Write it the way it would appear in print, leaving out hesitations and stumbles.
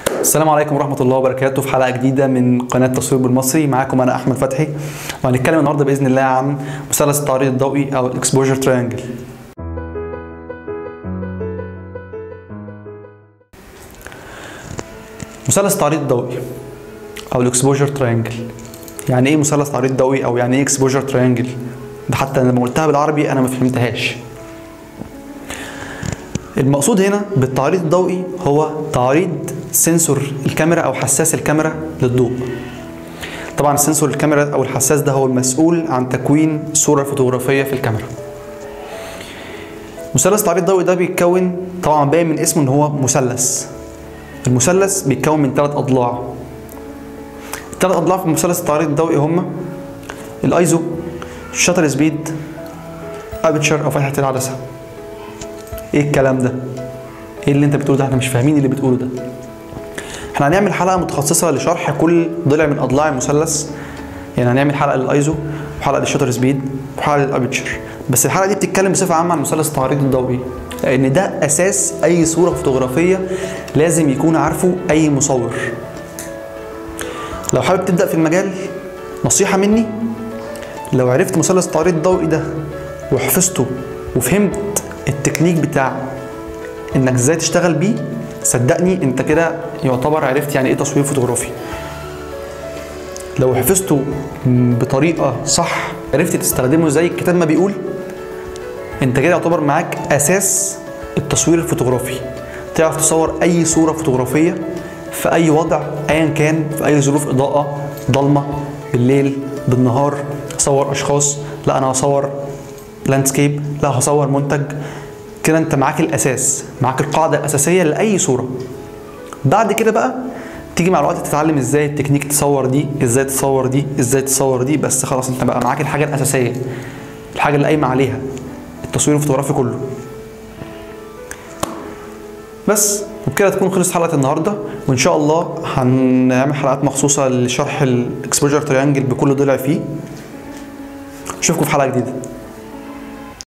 السلام عليكم ورحمة الله وبركاته في حلقة جديدة من قناة تصوير بالمصري. معاكم أنا أحمد فتحي، وهنتكلم النهاردة بإذن الله عن مثلث التعريض الضوئي أو الإكسبوجر تريانجل. مثلث التعريض الضوئي أو الإكسبوجر تريانجل، يعني إيه مثلث تعريض ضوئي أو يعني إيه إكسبوجر تريانجل؟ ده حتى لما قلتها بالعربي أنا ما فهمتهاش. المقصود هنا بالتعريض الضوئي هو تعريض سنسور الكاميرا او حساس الكاميرا للضوء. طبعا سنسور الكاميرا او الحساس ده هو المسؤول عن تكوين الصورة الفوتوغرافية في الكاميرا. مثلث التعريض الضوئي ده بيتكون، طبعا باين من اسمه ان هو مثلث. المثلث بيتكون من 3 اضلاع. ال3 اضلاع في مثلث التعريض الضوئي هما الايزو، الشاتر سبيد، ابيتشر او فتحة العدسة. ايه الكلام ده؟ ايه اللي انت بتقوله ده؟ احنا مش فاهمين اللي بتقوله ده. احنا هنعمل حلقه متخصصه لشرح كل ضلع من اضلاع المثلث، يعني هنعمل حلقه للايزو وحلقه للشاتر سبيد وحلقه للابيتشر، بس الحلقه دي بتتكلم بصفه عامه عن مثلث التعريض الضوئي، لان ده اساس اي صوره فوتوغرافيه لازم يكون عارفه اي مصور. لو حابب تبدا في المجال، نصيحه مني، لو عرفت مثلث التعريض الضوئي ده وحفظته وفهمت التكنيك بتاع انك ازاي تشتغل بيه، صدقني انت كده يعتبر عرفت يعني ايه تصوير فوتوغرافي. لو حفظته بطريقه صح، عرفت تستخدمه زي الكتاب ما بيقول، انت كده يعتبر معاك اساس التصوير الفوتوغرافي. تعرف تصور اي صوره فوتوغرافيه في اي وضع ايا كان، في اي ظروف اضاءه، ضلمه، بالليل، بالنهار، اصور اشخاص، لا انا هصور لاندسكيب، لا هصور منتج. كده انت معاك الاساس، معاك القاعده الاساسيه لاي صوره. بعد كده بقى تيجي مع الوقت تتعلم ازاي التكنيك تصور دي، ازاي تصور دي، ازاي تصور دي، بس خلاص انت بقى معاك الحاجه الاساسيه، الحاجه اللي قايمه عليها التصوير الفوتوغرافي كله. بس وبكده تكون خلصت حلقه النهارده، وان شاء الله هنعمل حلقات مخصوصه لشرح الاكسبوجر تريانجل بكل ضلع فيه. اشوفكم في حلقه جديده.